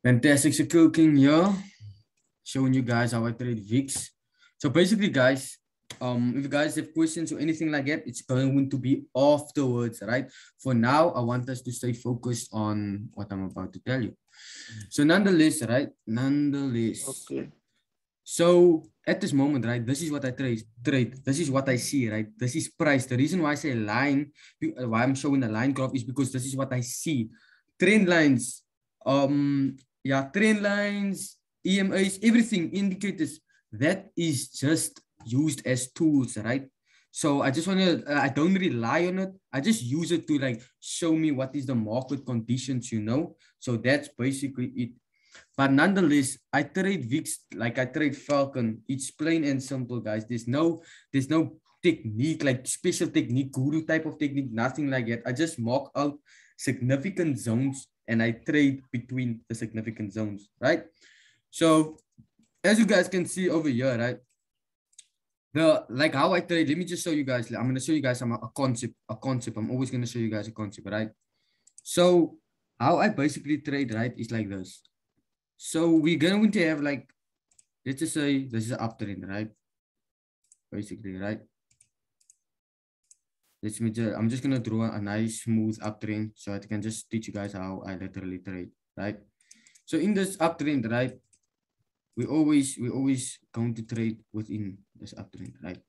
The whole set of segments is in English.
Fantastic. So cooking here, showing you guys how I trade VIX. So basically, guys, if you guys have questions or anything like that, it's going to be afterwards, right? For now, I want us to stay focused on what I'm about to tell you. So nonetheless, right? Nonetheless. Okay. So at this moment, right, this is what I trade. This is what I see, right? This is price. The reason why I say line, why I'm showing the line graph is because this is what I see. Trend lines, yeah, trend lines, EMAs, everything, indicators, that is just used as tools, right? So I just want to, I don't rely on it. I just use it to like show me what is the market conditions, you know? So that's basically it. But nonetheless, I trade VIX like I trade Falcon. It's plain and simple, guys. There's no technique, like special technique, guru type of technique, nothing like that. I just mark out significant zones and I trade between the significant zones, right? So as you guys can see over here, right? The like how I trade, let me just show you guys. I'm gonna show you guys a concept, a concept. I'm always gonna show you guys a concept, right? So how I basically trade, right, is like this. So we're going to have like, let's just say this is an uptrend, right? Basically, right? I'm just gonna draw a nice smooth uptrend so I can just teach you guys how I literally trade, right? So in this uptrend, right? We always going to trade within this uptrend, right?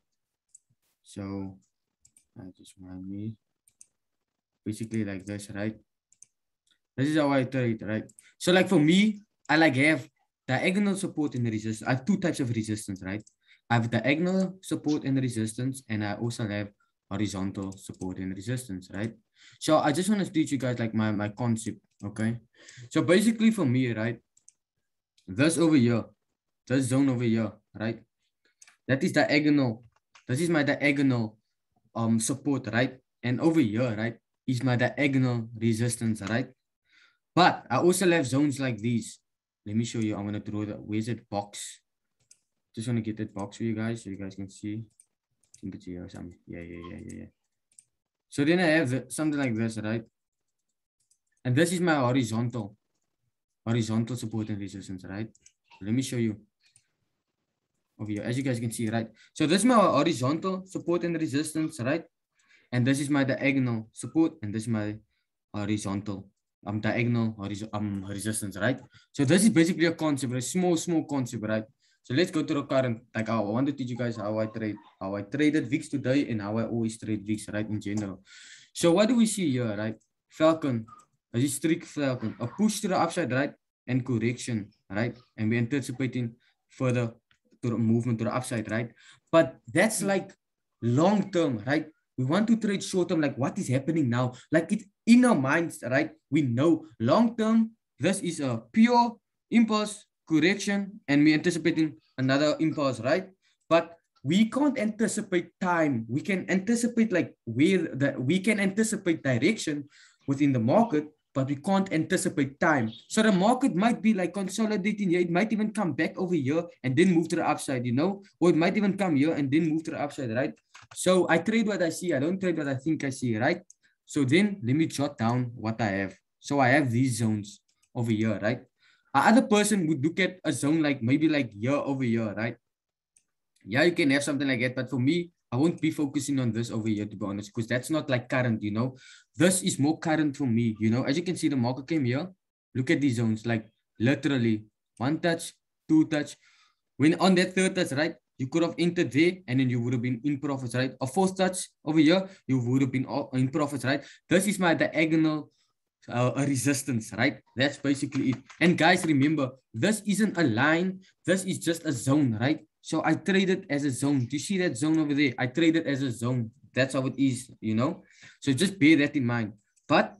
So I just want me basically like this, right? This is how I trade, right? So like for me, I like have diagonal support and resistance. I have two types of resistance, right? I have diagonal support and resistance, and I also have horizontal support and resistance, right? So I just want to teach you guys like my concept, okay? So basically for me, right? This over here, this zone over here, right? That is diagonal. This is my diagonal support, right? And over here, right, is my diagonal resistance, right? But I also have zones like these. Let me show you. I'm gonna draw the where's it box. Just want to get that box for you guys so you guys can see. I think it's here or something. Yeah. So then I have something like this, right? And this is my horizontal support and resistance, right? Let me show you over here. As you guys can see, right? So this is my horizontal support and resistance, right? And this is my diagonal support, and this is my horizontal diagonal resistance, right? So this is basically a concept, a small concept, right? So let's go to the current. Like I want to teach you guys how I traded VIX today and how I always trade VIX, right? In general. So what do we see here, right? Falcon, a historic Falcon, a push to the upside, right? And correction, right? And we're anticipating further to the movement to the upside, right? But that's like long term, right? We want to trade short term, like what is happening now? Like it in our minds, right? We know long term, this is a pure impulse correction, and we're anticipating another impulse, right? But we can't anticipate time. We can anticipate like where that we can anticipate direction within the market, but we can't anticipate time. So the market might be like consolidating here. It might even come back over here and then move to the upside, you know, or it might even come here and then move to the upside, right? So I trade what I see. I don't trade what I think I see, right? So then let me jot down what I have. So I have these zones over here, right? Other person would look at a zone like maybe like here over here, right? Yeah, you can have something like that. But for me, I won't be focusing on this over here, to be honest, because that's not like current, you know. This is more current for me, you know. As you can see, the market came here. Look at these zones, like literally one touch, two touch. When on that third touch, right, you could have entered there and then you would have been in profits, right? A fourth touch over here, you would have been in profits, right? This is my diagonal a resistance, right? That's basically it. And guys, remember, this isn't a line. This is just a zone, right? So I trade it as a zone. Do you see that zone over there? I trade it as a zone. That's how it is, you know? So just bear that in mind. But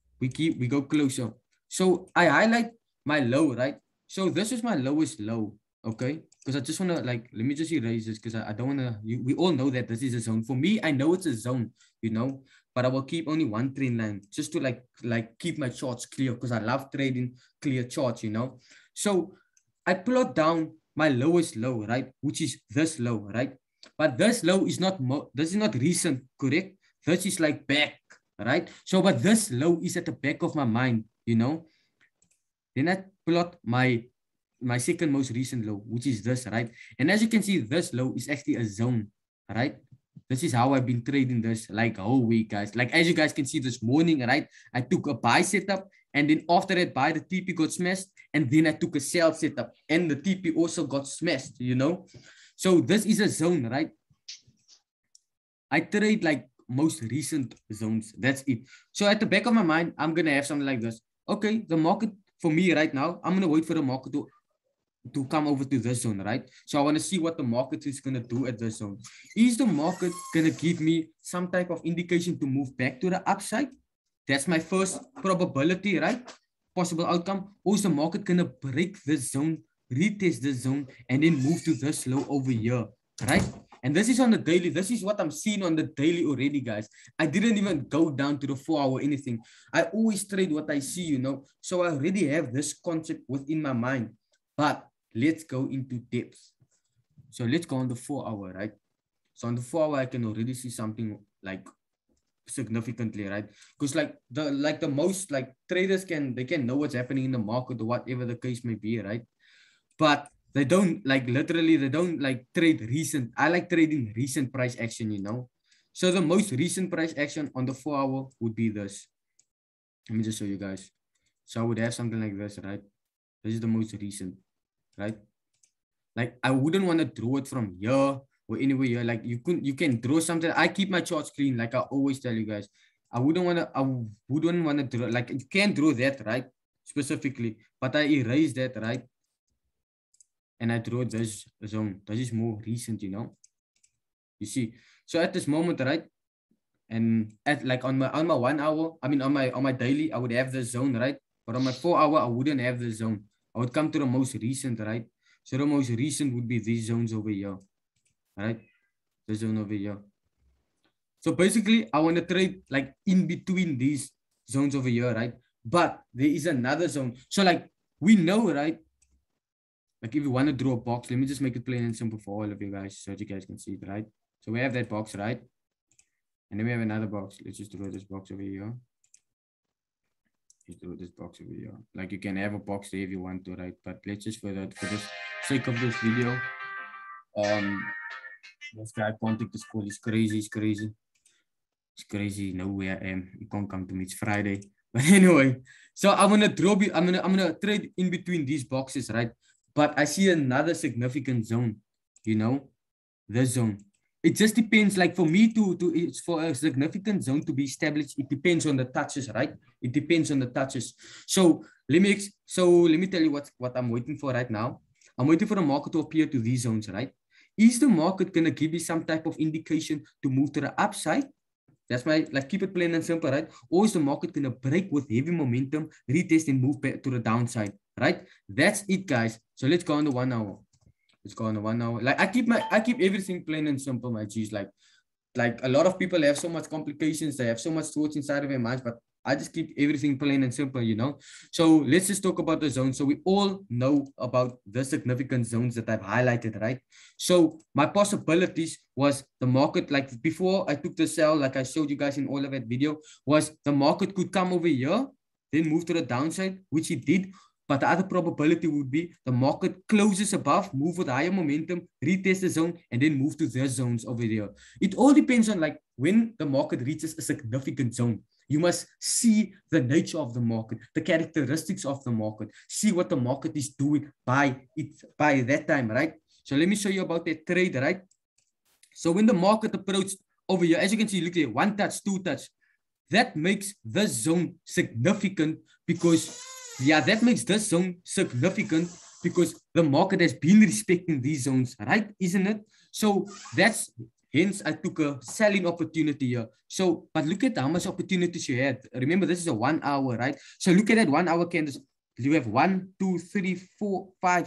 we go closer. So I highlight my low, right? So this is my lowest low, okay? Because I just want to like, let me just erase this because I don't want to, we all know that this is a zone. For me, I know it's a zone, you know, but I will keep only one trend line just to like keep my charts clear because I love trading clear charts, you know. So I plot down my lowest low, right? Which is this low, right? But this low is not, this is not recent, correct? This is like back, right? So, but this low is at the back of my mind, you know. Then I plot my second most recent low, which is this, right? And as you can see, this low is actually a zone, right? This is how I've been trading this like whole week, guys. Like as you guys can see this morning, right? I took a buy setup, and then after that buy, the TP got smashed, and then I took a sell setup, and the TP also got smashed, you know? So this is a zone, right? I trade like most recent zones. That's it. So at the back of my mind, I'm going to have something like this. Okay, the market for me right now, I'm going to wait for the market to come over to this zone, right? So I want to see what the market is going to do at this zone. Is the market going to give me some type of indication to move back to the upside? That's my first probability, right? Possible outcome. Or is the market going to break this zone, retest this zone, and then move to this low over here, right? And this is on the daily. This is what I'm seeing on the daily already, guys. I didn't even go down to the 4 hour or anything. I always trade what I see, you know. So I already have this concept within my mind. But let's go into depth. So let's go on the 4 hour, right? So on the 4 hour, I can already see something like significantly, right? Because like the most like traders can know what's happening in the market or whatever the case may be, right? But they don't like literally they don't like trade recent. I like trading recent price action, you know. So the most recent price action on the 4 hour would be this. Let me just show you guys. So I would have something like this, right? This is the most recent, right? Like I wouldn't want to draw it from here or anywhere here. Like you can draw something. I keep my charts clean, like I always tell you guys. I wouldn't want to draw, like you can draw that, right? Specifically, but I erase that, right? And I draw this zone. This is more recent, you know. You see. So at this moment, right? And at like on my 1 hour, I mean on my daily, I would have this zone, right? But on my 4 hour, I wouldn't have this zone. I would come to the most recent, right? So the most recent would be these zones over here, right? This zone over here. So basically, I want to trade like in between these zones over here, right? But there is another zone. So like we know, right? Like if you want to draw a box, let me just make it plain and simple for all of you guys so that you guys can see it, right? So we have that box, right? And then we have another box. Let's just draw this box over here. Just draw this box over here. Like you can have a box there if you want to, right? But let's just for the sake of this video, this guy can't take the school. He's crazy. He's crazy. It's crazy. No way I am. You can't come to me. It's Friday. But anyway, so I'm gonna trade in between these boxes, right? But I see another significant zone, you know, this zone. It just depends. Like for me it's for a significant zone to be established. It depends on the touches, right? It depends on the touches. So let me tell you what I'm waiting for right now. I'm waiting for the market to appear to these zones, right? Is the market gonna give me some type of indication to move to the upside? That's my, like, keep it plain and simple, right? Or is the market going to break with heavy momentum, retest and move back to the downside, right? That's it, guys. So let's go on the 1 hour. Let's go on the 1 hour. Like I keep everything plain and simple, my G's. Like a lot of people have so much complications. They have so much thoughts inside of their minds, but I just keep everything plain and simple, you know? So let's just talk about the zones. So we all know about the significant zones that I've highlighted, right? So my possibilities was the market, like before I took the sell, like I showed you guys in all of that video, was the market could come over here, then move to the downside, which it did. But the other probability would be the market closes above, move with higher momentum, retest the zone, and then move to their zones over there. It all depends on like when the market reaches a significant zone. You must see the nature of the market, the characteristics of the market, see what the market is doing by that time, right? So let me show you about that trade, right? So when the market approached over here, as you can see, look here, 1 touch, 2 touch. That makes this zone significant because that makes this zone significant because the market has been respecting these zones, right? Isn't it? So that's hence I took a selling opportunity here. So, but look at how much opportunities you had. Remember, this is a 1 hour, right? So look at that 1 hour candles. You have 1, 2, 3, 4, 5,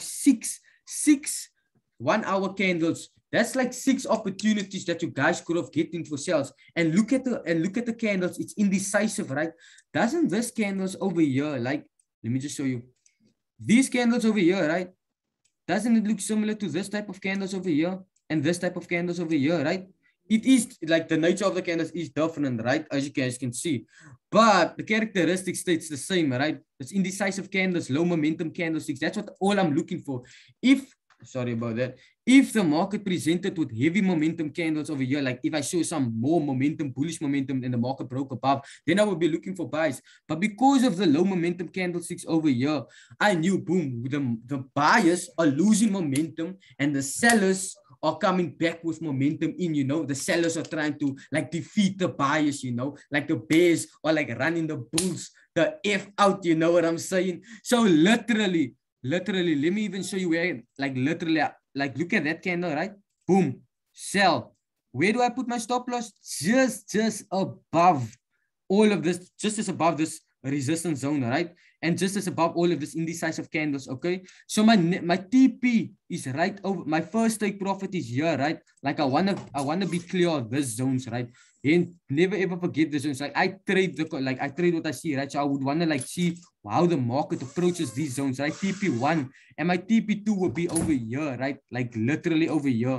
6 1 hour candles. That's like 6 opportunities that you guys could have getting for sales. And look at the candles. It's indecisive, right? Doesn't this candles over here, like, let me just show you. These candles over here, right? Doesn't it look similar to this type of candles over here and this type of candles over here, right? it is like the nature of the candles is different, right? As you guys can see. But the characteristic stays the same, right? It's indecisive candles, low momentum candlesticks. That's what all I'm looking for. If, sorry about that, if the market presented with heavy momentum candles over here, like if I show some more momentum, bullish momentum, and the market broke above, then I would be looking for buys. But because of the low momentum candlesticks over here, I knew, boom, the buyers are losing momentum and the sellers are coming back with momentum in, the sellers are trying to like defeat the buyers, like the bears are like running the bulls the F out, you know what I'm saying? So literally, let me even show you where, like literally, like look at that candle, right? Boom, sell. Where do I put my stop loss? Just above all of this, just as above this resistance zone, right? And just as above all of this indecisive candles, okay? So my TP is right over, my first take profit is here, right? Like I wanna be clear on these zones, right? And never ever forget the zones. Like I trade what I see, right? So I would wanna like see how the market approaches these zones, right? TP1 and my TP2 will be over here, right? Like literally over here,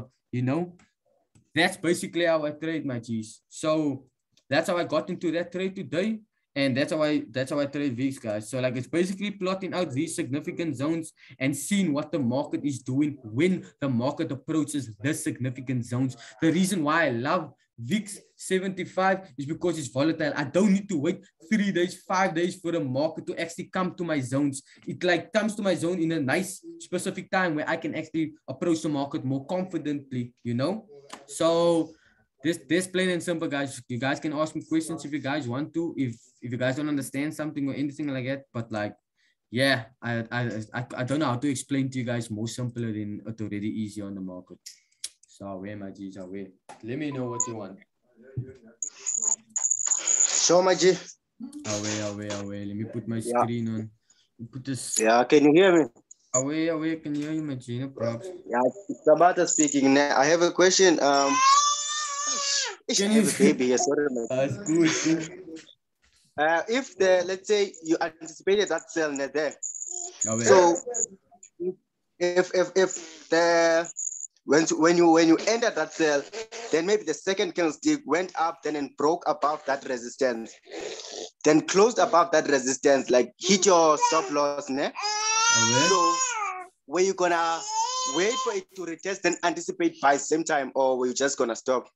That's basically how I trade, my G's. So that's how I got into that trade today. And that's how I trade VIX, guys. So like it's basically plotting out these significant zones and seeing what the market is doing when the market approaches the significant zones. The reason why I love VIX 75 is because it's volatile. I don't need to wait 3 days, 5 days for the market to actually come to my zones. It like comes to my zone in a nice specific time where I can actually approach the market more confidently, So this plain and simple, guys. You guys can ask me questions if you guys want to, if you guys don't understand something or anything like that. But like, yeah, I don't know how to explain to you guys more simpler than it already is here on the market. So where my G's are where? Let me know what you want. Show my G. Away. Let me put my screen on. Put this. Yeah, can you hear me? Away, can you hear me, my G? No props. Yeah, Sabata speaking. I have a question. Can you have a baby here? Sorry, it's good. If let's say you anticipated that sell net there, Away. so if the when you entered that sell, then maybe the second candlestick went up, then and broke above that resistance, then closed above that resistance, like hit your stop loss, ne? So were you gonna wait for it to retest and anticipate by same time, or were you just gonna stop?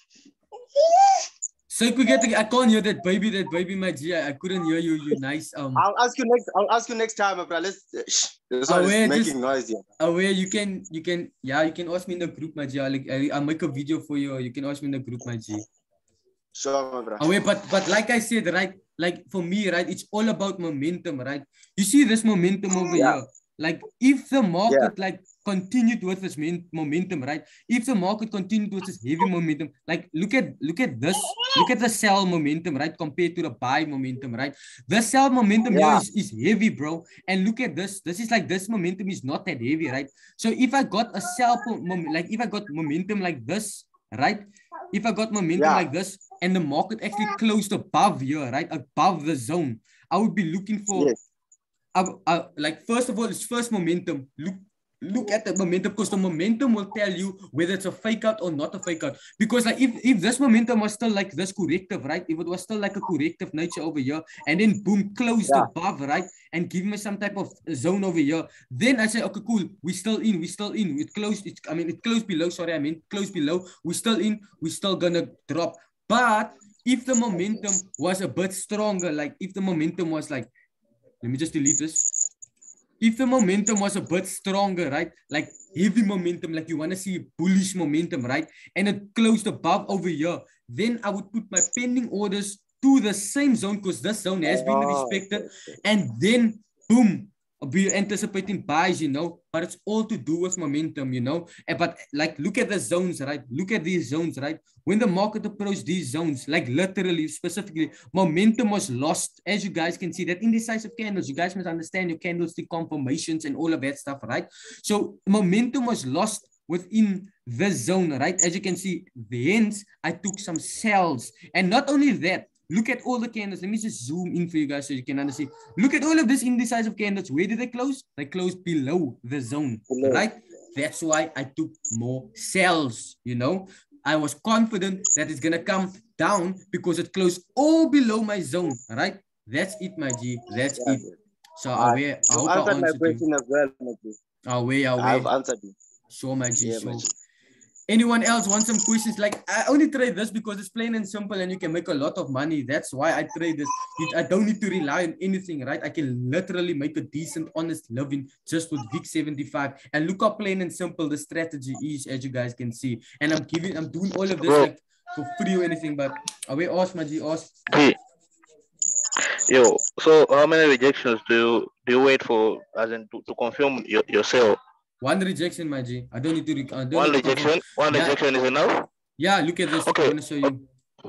So I can't hear that baby, my G. I couldn't hear you. You nice. I'll ask you next time, bro. This one is making noise here. Aware, you can ask me in the group, my G. I'll make a video for you. You can ask me in the group, my G. Sure, my bro. Aware, but like I said, right? Like for me, right? It's all about momentum, right? You see this momentum over here. Like if the market like continued with this momentum, right? If the market continued with this heavy momentum, like look at this, look at the sell momentum, right? Compared to the buy momentum, right? The sell momentum here is heavy, bro. And look at this. This is like this momentum is not that heavy, right? So if I got a sell if I got momentum like this, right? If I got momentum like this and the market actually closed above here, right? Above the zone, I would be looking for like first of all, it's first momentum. Look at the momentum, because the momentum will tell you whether it's a fake out or not a fake out. Because like if this momentum was still like this corrective, right? If it was still like a corrective nature over here, and then boom, closed above, right? And give me some type of zone over here, then I say, okay, cool, we still in. It closed, it closed below, sorry, closed below. We're still in, we're still gonna drop. But if the momentum was a bit stronger, like if the momentum was like, let me just delete this. If the momentum was a bit stronger, right? Like heavy momentum, like you want to see bullish momentum, right? And it closed above over here, then I would put my pending orders to the same zone, because this zone has been respected. And then, boom, I'll be anticipating buys, but it's all to do with momentum, But like, look at the zones, right? Look at these zones, right? When the market approached these zones, like literally, specifically, momentum was lost. As you guys can see, that indecisive candles, you guys must understand your candlestick confirmations and all of that stuff, right? So momentum was lost within the zone, right? As you can see, hence I took some sells. And not only that, look at all the candles. Let me just zoom in for you guys so you can understand. Look at all of these indecisive candles. Where did they close? They closed below the zone, right? That's why I took more sells, I was confident that it's gonna come down because it closed all below my zone, right? That's it, my G. That's it. So aware. I hope I answered my answered question you. as well, my G. Aware. I've answered you. Sure, my G. Yeah, Sure. my G. Anyone else want some questions? Like, I only trade this because it's plain and simple and you can make a lot of money. That's why I trade this. I don't need to rely on anything, right? I can literally make a decent, honest living just with VIX 75. And look how plain and simple the strategy is, as you guys can see. And I'm doing all of this like for free or anything, but away ask, my G, ask. Yo, so how many rejections do you wait for, as in to confirm your sale? One rejection, my G. I don't need to. One rejection. One rejection is enough. Yeah, look at this. Okay. I want to show you.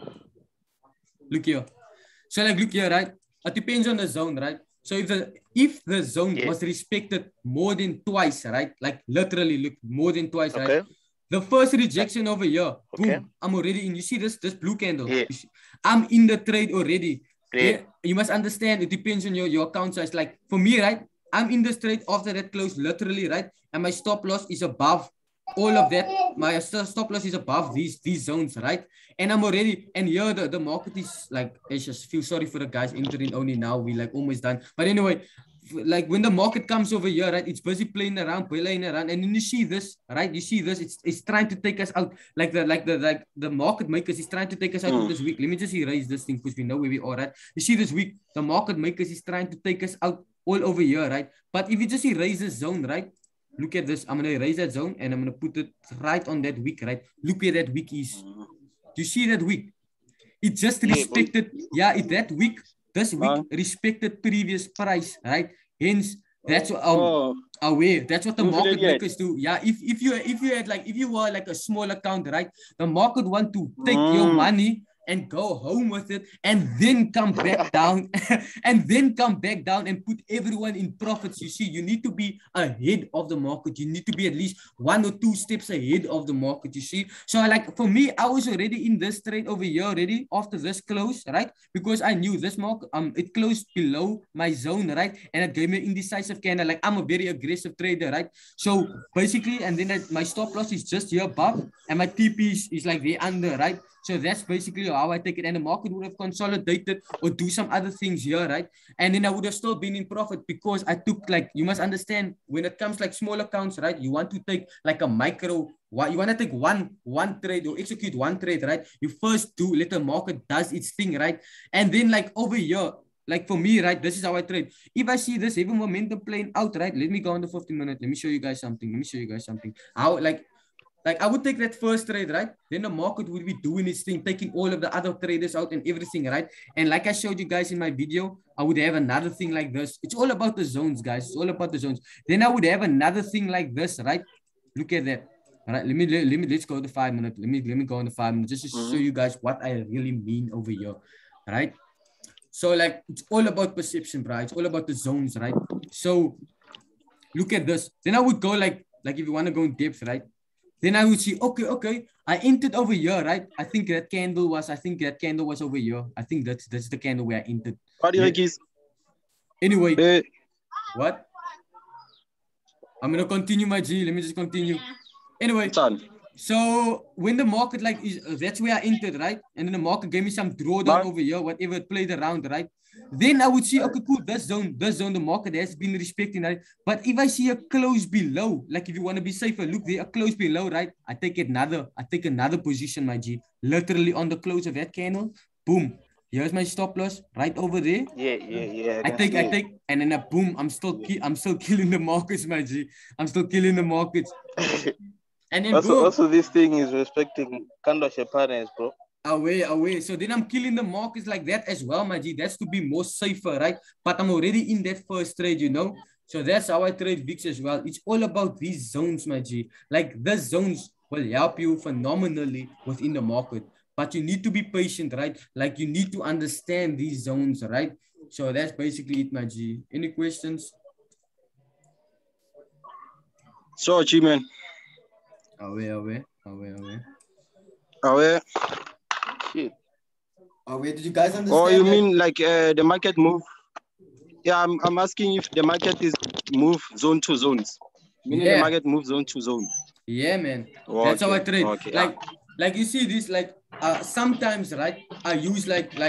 Look here. So like, look here, right? It depends on the zone, right? So if the zone was respected more than twice, right? Like literally, look, more than twice, right? The first rejection over here, boom, I'm already in. You see this blue candle? Yeah. I'm in the trade already. Yeah. You must understand, it depends on your account size. Like for me, right? I'm in the trade after that close, literally, right? And my stop loss is above all of that. My stop loss is above these zones, right? And I'm already, and here the market is like, I just feel sorry for the guys entering only now. We like almost done. But anyway, like when the market comes over here, right? It's busy playing around, and then you see this, right? You see this, it's trying to take us out. Like the market makers is trying to take us out of this week. Let me just erase this thing because we know where we are, right? You see this week, the market makers is trying to take us out all over here, right? But if you just erase this zone, right? Look at this. I'm going to erase that zone and I'm going to put it right on that wick, right? Look where that wick is. Do you see that wick? It just respected, that wick, this wick respected previous price, right? Hence, that's aware. That's what the market makers do. Yeah, if you were like a small account, right? The market want to take your money and go home with it and then come back down and put everyone in profits. You see, you need to be ahead of the market. You need to be at least 1 or 2 steps ahead of the market, you see. So like for me, I was already in this trade over here already after this close, right? Because I knew this market, it closed below my zone, right? And it gave me an indecisive candle. Like I'm a very aggressive trader, right? So basically, and then my stop loss is just here above and my TP is like there under, right? So that's basically how I take it. And the market would have consolidated or do some other things here, right? And then I would have still been in profit because I took like, you must understand when it comes like small accounts, right? You want to take like a micro, you want to take one trade or execute one trade, right? You first let the market does its thing, right? And then like over here, like for me, right? This is how I trade. If I see this heavy momentum playing out, right? Let me go on the 15 minute. Let me show you guys something. How like I would take that first trade, right? Then the market would be doing its thing, taking all of the other traders out and everything, right? And like I showed you guys in my video, I would have another thing like this. It's all about the zones, guys. It's all about the zones. Then I would have another thing like this, right? Look at that. All right, let's go to 5 minutes. Let me go on the 5 minutes just to show you guys what I really mean over here, right? So like it's all about perception, bro. It's all about the zones, right? So look at this. Then I would go like if you want to go in depth, right? Then I would see, okay, I entered over here, right? I think that candle was over here. I think that's the candle where I entered. Anyway, what? I'm gonna continue, my G. Let me just continue. Anyway, so when the market that's where I entered, right? And then the market gave me some drawdown over here, whatever it played around, right? Then I would see, okay, cool, this zone, the market has been respecting, right? But if I see a close below, like if you want to be safer, look there, a close below, right? I take another position, my G. Literally on the close of that candle, boom. Here's my stop loss right over there. Yeah. I take, and then boom, I'm still killing the markets, my G. I'm still killing the markets. And then also this thing is respecting candleship patterns, bro. Away. So then I'm killing the markets like that as well, my G. That's to be more safer, right? But I'm already in that first trade, you know? So that's how I trade VIX as well. It's all about these zones, my G. Like the zones will help you phenomenally within the market. But you need to be patient, right? Like you need to understand these zones, right? So that's basically it, my G. Any questions? So, G-Man. Away. Shit. Did you guys understand? Oh, you mean like the market move? Yeah, I'm asking if the market is move zone to zones. Meaning the market moves zone to zone. Yeah, man. That's how I trade. Okay, like like you see this, like sometimes, right? I use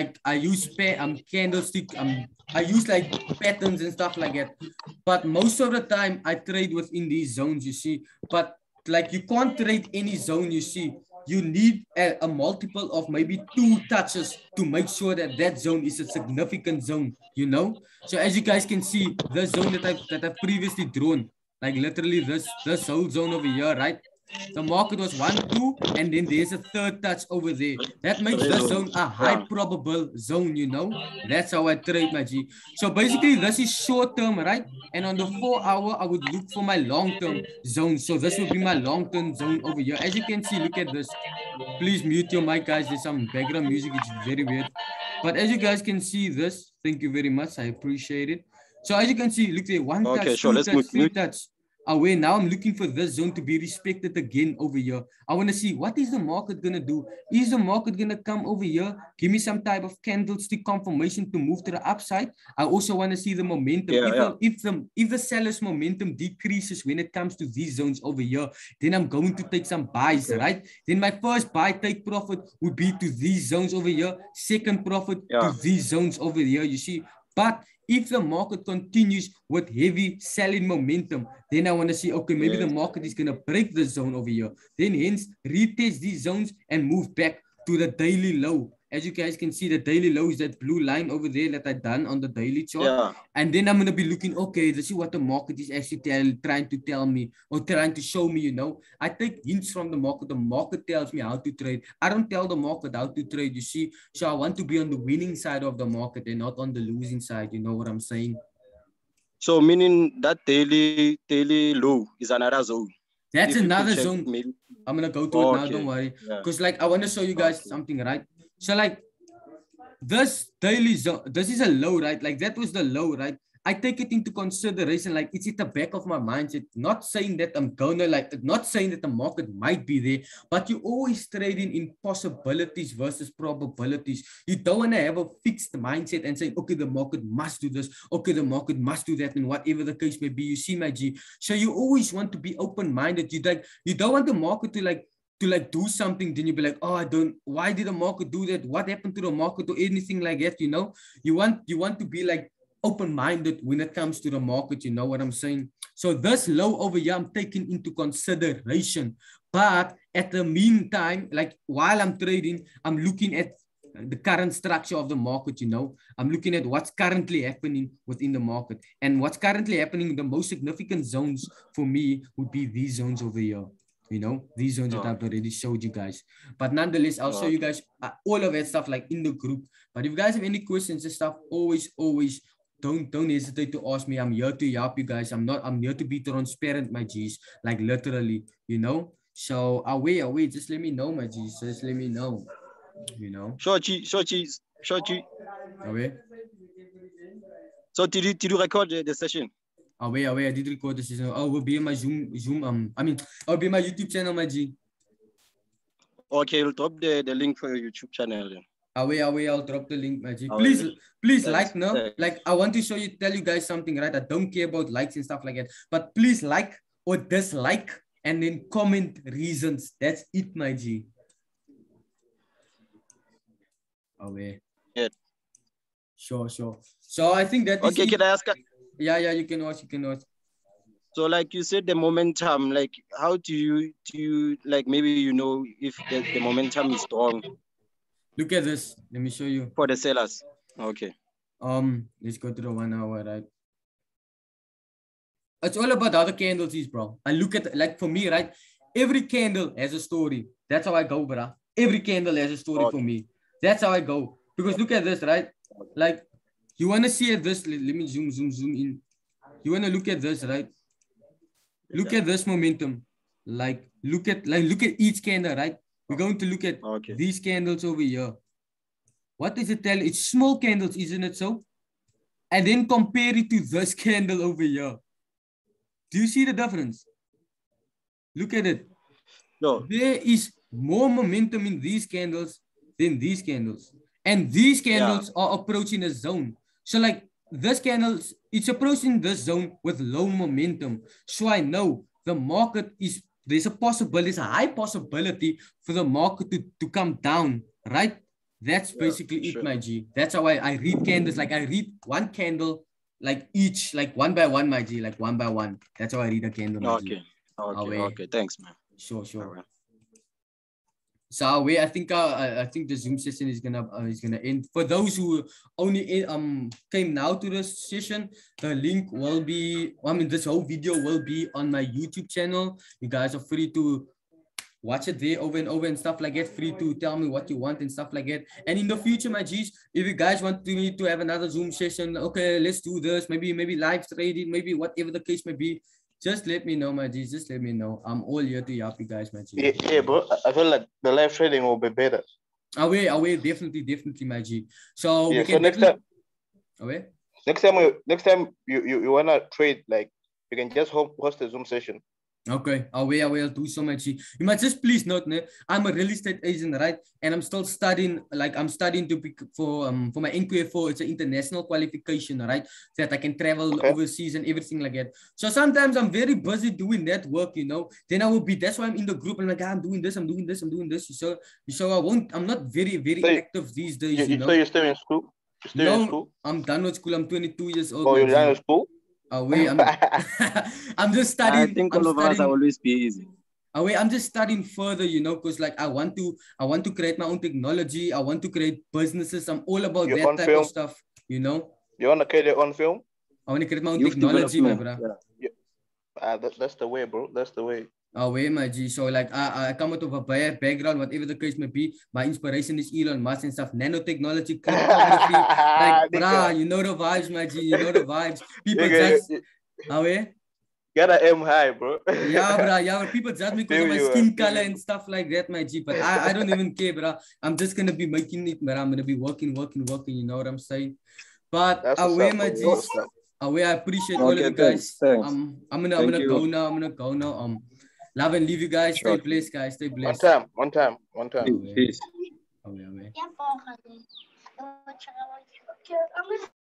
candlestick, I use like patterns and stuff like that. But most of the time I trade within these zones, you see. But like you can't trade any zone, you see. You need a multiple of maybe 2 touches to make sure that that zone is a significant zone, you know. So as you guys can see, the zone that I've previously drawn, like literally this whole zone over here, right? The market was 1, 2, and then there's a third touch over there. That makes this zone a high probable zone, you know. That's how I trade, my G. So basically, this is short term, right? And on the 4-hour, I would look for my long term zone. So this will be my long term zone over here. As you can see, look at this. Please mute your mic, guys. There's some background music. It's very weird. But as you guys can see this, thank you very much. I appreciate it. So as you can see, look there, 1 touch, 2 touch, 3 touch. Away now, I'm looking for this zone to be respected again over here. I want to see what is the market going to do. Is the market going to come over here, give me some type of candlestick confirmation to move to the upside? I also want to see the momentum. If the seller's momentum decreases when it comes to these zones over here, then I'm going to take some buys, right? Then my first buy take profit would be to these zones over here. Second profit to these zones over here, you see. But if the market continues with heavy selling momentum, then I want to see, okay, maybe the market is going to break the zone over here. Then hence, retest these zones and move back to the daily low. As you guys can see, the daily low is that blue line over there that I done on the daily chart. And then I'm going to be looking, okay, let's see what the market is actually trying to tell me or trying to show me, you know. I take hints from the market. The market tells me how to trade. I don't tell the market how to trade, you see. So I want to be on the winning side of the market and not on the losing side. You know what I'm saying? So meaning that daily low is another zone. That's another zone. Maybe. I'm going to go to it now, don't worry. Because like I want to show you guys something, right? So like this daily zone, this is a low, right? Like that was the low, right? I take it into consideration, like it's at the back of my mindset, not saying that I'm gonna not saying that the market might be there, but you always trading in possibilities versus probabilities. You don't want to have a fixed mindset and say, okay, the market must do this, okay, the market must do that, and whatever the case may be, you see, my G. So you always want to be open-minded. You don't want the market to do something, then you be like, oh, why did the market do that? What happened to the market or anything like that, you know? You want to be like open-minded when it comes to the market, you know what I'm saying? So this low over here, I'm taking into consideration. But at the meantime, like while I'm trading, I'm looking at the current structure of the market, you know. I'm looking at what's currently happening within the market. And what's currently happening, the most significant zones for me would be these zones over here. You know, these zones that I've already showed you guys. But nonetheless, I'll show you guys all of that stuff like in the group. But if you guys have any questions and stuff, always don't hesitate to ask me. I'm here to help you guys. I'm here to be transparent, my G's. Like literally, you know. So away. Just let me know, my G's. Just let me know. You know. Shorty. Away. So did you record the session? Away, I did record the session. Oh, we'll be in my Zoom. I'll be in my YouTube channel, my G. Okay, I'll drop the link for your YouTube channel then. Away, I'll drop the link, my G. Please like, no? Thanks. Like, I want to tell you guys something, right? I don't care about likes and stuff like that. But please like or dislike and then comment reasons. That's it, my G. Away. Yeah. Sure. So I think that is okay, can I ask? Yeah, you can watch. So like you said, the momentum, like how do you like, maybe you know if the momentum is strong? Look at this. Let me show you. For the sellers. Okay. Let's go to the 1 hour, right? It's all about how the candles is, bro. I look at, like for me, right? Every candle has a story. That's how I go, bro. Every candle has a story for me. That's how I go. Because look at this, right? Like, you want to see this? Let me zoom in. You want to look at this, right? Look at this momentum. Like look at each candle, right? We're going to look at these candles over here. What does it tell? It's small candles, isn't it so? And then compare it to this candle over here. Do you see the difference? Look at it. No. There is more momentum in these candles than these candles. And these candles are approaching a zone. So like this candle, it's approaching this zone with low momentum. So I know the market is there's a high possibility for the market to come down, right? That's basically it, my G. That's how I read candles. Like I read one candle, like each, like one by one, my G, like one by one. That's how I read a candle, my G. Okay. Thanks, man. Sure. Right. So I think the Zoom session is gonna end. For those who only came now to this session, the link will be. This whole video will be on my YouTube channel. You guys are free to watch it there over and over and stuff like that. Free to tell me what you want and stuff like that. And in the future, my G's, if you guys want me to have another Zoom session, okay, let's do this. Maybe live trading, maybe whatever the case may be. Just let me know, my G's. Just let me know. I'm all here to help you guys, my G. Yeah, bro. I feel like the live trading will be better. Away, definitely, my G. So yeah, we can next time. Away. Next time you wanna trade, like you can just host a Zoom session. Okay, I'll do so much. You must just please note, I'm a real estate agent, right? And I'm still studying, like I'm studying to pick for my NQF4. It's an international qualification, right? So that I can travel overseas and everything like that. So sometimes I'm very busy doing that work, Then I will be, that's why I'm in the group. I'm like, I'm doing this. So I'm not very active these days, So you're still in school? In school? I'm done with school. I'm 22 years old. Oh, you're done with school? I'm just studying. I think all of us are always busy. I'm just studying further, because like I want to create my own technology. I want to create businesses. I'm all about that type of stuff, You want to create your own film? I want to create my own technology, my bro. Yeah. That's the way, bro. That's the way. My G. So like I come out of a background, whatever the case may be. My inspiration is Elon Musk and stuff. Nanotechnology, cryptography. Like, bruh, you know the vibes, my G. You know the vibes. People just Gotta aim high, bro. Yeah, people judge me because of my skin color and stuff like that, my G. But I don't even care, bro. I'm just gonna be making it, man. I'm gonna be working. You know what I'm saying? But my G. I appreciate all of you guys. Thanks. I'm gonna go now. Love and leave you guys. Stay blessed, guys. Stay blessed. One time. Peace. Away.